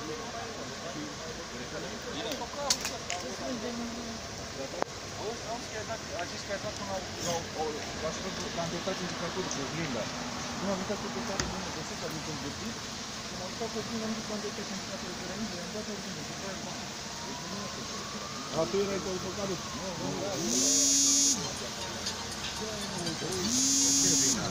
A zis că ai dat până la îndreptat indicatorul și oglinda. Nu am uitat pe care bună găsit, adică îndreptit, și m-am uitat pe oglinda, am zis că am îndreptat indicatorul de rămâne, am dat oglinda, și după aia m-am... A, tu erai pe autocarul? Nu.